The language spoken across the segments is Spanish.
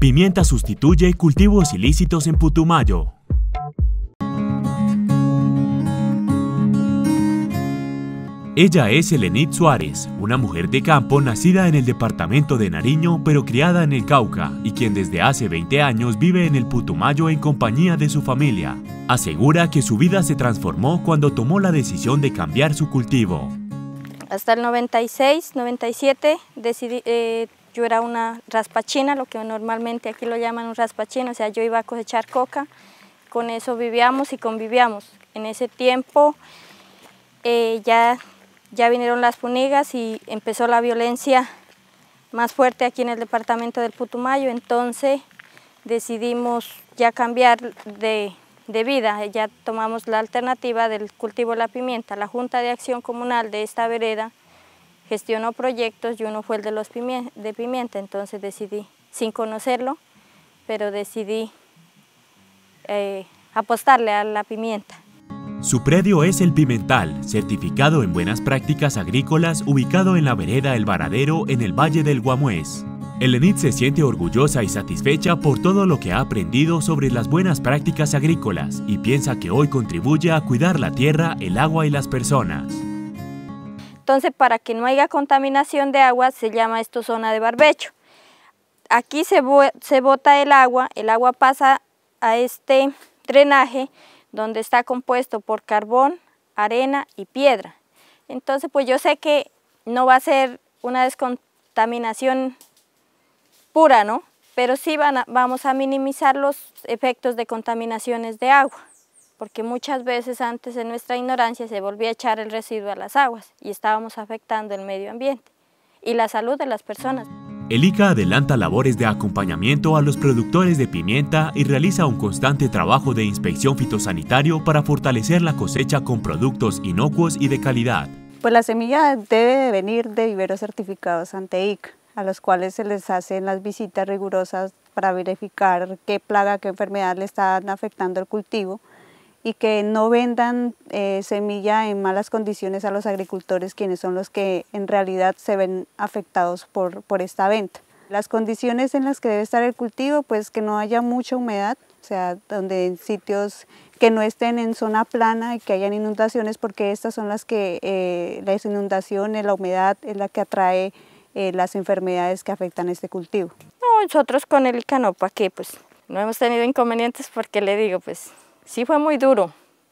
Pimienta sustituye cultivos ilícitos en Putumayo. Ella es Elenit Suárez, una mujer de campo nacida en el departamento de Nariño pero criada en el Cauca y quien desde hace 20 años vive en el Putumayo en compañía de su familia. Asegura que su vida se transformó cuando tomó la decisión de cambiar su cultivo. Hasta el 96, 97 decidí, yo era una raspachina, lo que normalmente aquí lo llaman un raspachino, o sea, yo iba a cosechar coca, con eso vivíamos y convivíamos. En ese tiempo ya vinieron las punigas y empezó la violencia más fuerte aquí en el departamento del Putumayo, entonces decidimos ya cambiar de vida, ya tomamos la alternativa del cultivo de la pimienta. La Junta de Acción Comunal de esta vereda gestionó proyectos y uno fue el de pimienta, entonces decidí, sin conocerlo, pero decidí apostarle a la pimienta. Su predio es El Pimental, certificado en buenas prácticas agrícolas, ubicado en la vereda El Varadero, en el Valle del Guamués. Elenit se siente orgullosa y satisfecha por todo lo que ha aprendido sobre las buenas prácticas agrícolas y piensa que hoy contribuye a cuidar la tierra, el agua y las personas. Entonces, para que no haya contaminación de agua, se llama esto zona de barbecho. Aquí se bota el agua pasa a este drenaje donde está compuesto por carbón, arena y piedra. Entonces, pues yo sé que no va a ser una descontaminación pura, ¿no? Pero sí vamos a minimizar los efectos de contaminaciones de agua, porque muchas veces antes en nuestra ignorancia se volvía a echar el residuo a las aguas y estábamos afectando el medio ambiente y la salud de las personas. El ICA adelanta labores de acompañamiento a los productores de pimienta y realiza un constante trabajo de inspección fitosanitario para fortalecer la cosecha con productos inocuos y de calidad. Pues la semilla debe de venir de viveros certificados ante ICA, a los cuales se les hacen las visitas rigurosas para verificar qué plaga, qué enfermedad le están afectando el cultivo y que no vendan semilla en malas condiciones a los agricultores, quienes son los que en realidad se ven afectados por esta venta. Las condiciones en las que debe estar el cultivo, pues que no haya mucha humedad, o sea, donde en sitios que no estén en zona plana y que hayan inundaciones, porque estas son las que, las inundaciones, la humedad es la que atrae las enfermedades que afectan este cultivo. No, nosotros con el ICA no, ¿para qué? Pues no hemos tenido inconvenientes porque le digo, pues sí fue muy duro.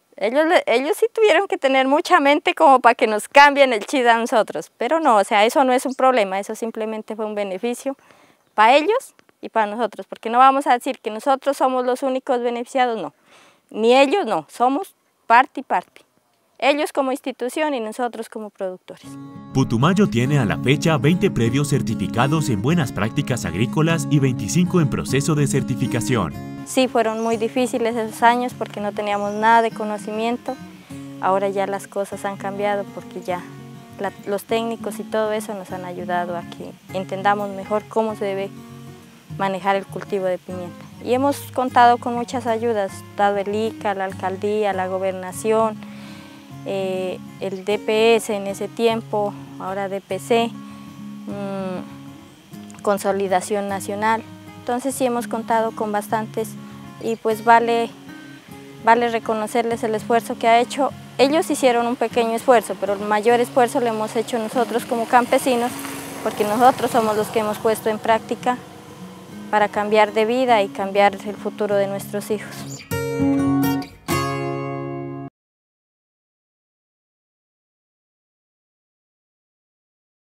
Ellos sí tuvieron que tener mucha mente como para que nos cambien el chip a nosotros, pero no, o sea, eso no es un problema, eso simplemente fue un beneficio para ellos y para nosotros, porque no vamos a decir que nosotros somos los únicos beneficiados, no, ni ellos no, somos parte y parte. Ellos como institución y nosotros como productores. Putumayo tiene a la fecha 20 predios certificados en buenas prácticas agrícolas y 25 en proceso de certificación. Sí, fueron muy difíciles esos años porque no teníamos nada de conocimiento. Ahora ya las cosas han cambiado porque ya los técnicos y todo eso nos han ayudado a que entendamos mejor cómo se debe manejar el cultivo de pimienta. Y hemos contado con muchas ayudas, dado el ICA, la alcaldía, la gobernación, el DPS en ese tiempo, ahora DPC, Consolidación Nacional. Entonces sí hemos contado con bastantes y pues vale reconocerles el esfuerzo que ha hecho. Ellos hicieron un pequeño esfuerzo, pero el mayor esfuerzo lo hemos hecho nosotros como campesinos, porque nosotros somos los que hemos puesto en práctica para cambiar de vida y cambiar el futuro de nuestros hijos.